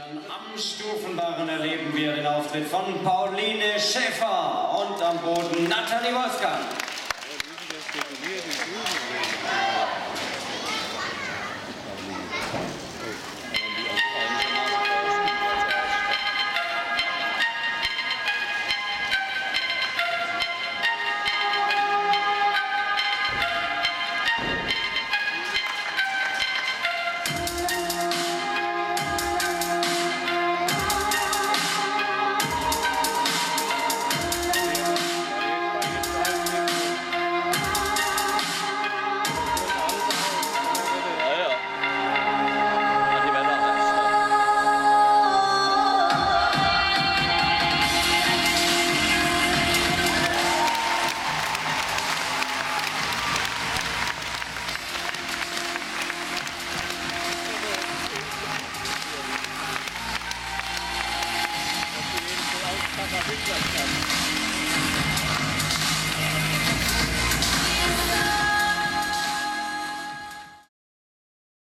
Am Stufenbarren erleben wir den Auftritt von Pauline Schäfer und am Boden Nathalie Wolfgang. Rückwärts.